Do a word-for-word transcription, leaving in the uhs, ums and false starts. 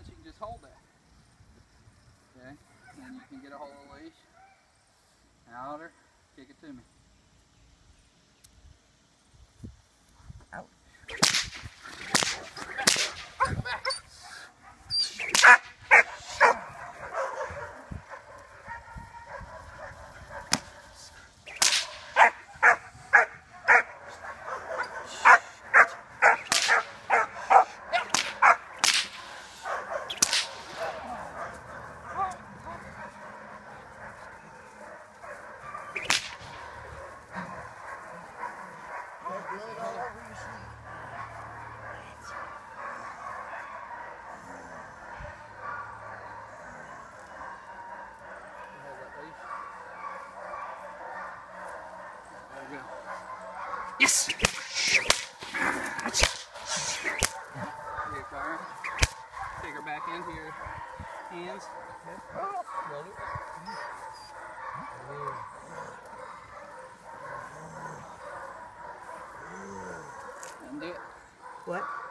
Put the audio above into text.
wants, you can just hold that. Okay? And then you can get a hold of the leash. Out her, kick it to me. Out. Yes! Here, Clara. Take her back into your hands. Undo it. What?